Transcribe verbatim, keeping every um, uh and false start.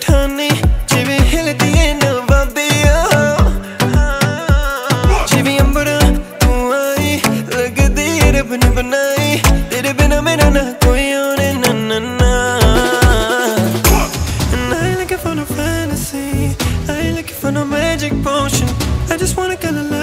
ठाने जिवें हिलदी ऐ नवाबिया जिवें अंबरा तू आई लगदी रब ने बनाई तेरे बिना मेरा ना कोई और ना ना ना And I ain't looking for no fantasy I ain't looking for no magic potion I just wanna get a love